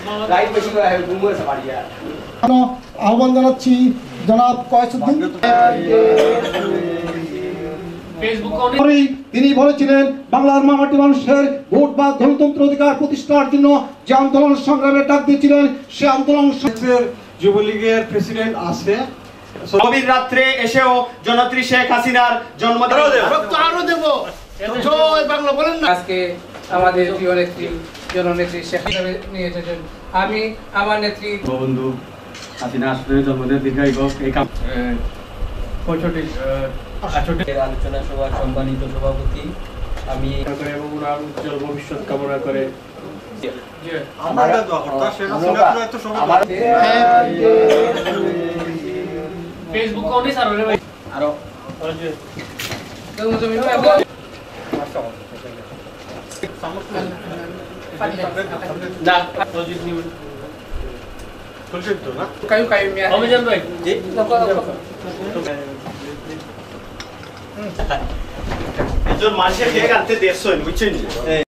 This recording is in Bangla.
লাইট বেশি ঘুমোয় সাবাড়িয়া আহ্বান জানাচ্ছি জনাব কয়েসউদ্দিন। তিনি বলেছিলেন বাংলার মামাটি মানুষের ভোট বা গণতন্ত্র অধিকার প্রতিষ্ঠার জন্য যে আন্দোলন সংগ্রামের ডাক দিয়েছিলেন সে আন্দোলন যুবলীগের প্রেসিডেন্ট আছে। গভীর রাত্রে এসেও জনত্রী শেখ হাসিনার জন্মদিন আজকে আমাদের প্রিয় নেত্রী জননেত্রী শেখ হাসিনা নিয়ে এসেছেন। আমি আমার নেত্রী বন্ধু হাসিনা আসলে জন্মদিন দীর্ঘায়ু হোক। এই আলোচনা সভার সম্মানিত সভাপতি আমি এবং ওনার উজ্জ্বল ভবিষ্যৎ কামনা করে ফেসবুক অনেক সারা ভাই আরো না kayu miya অভিযান ভাই একজন মানুষের কেক আনতে 150 বুঝছেন।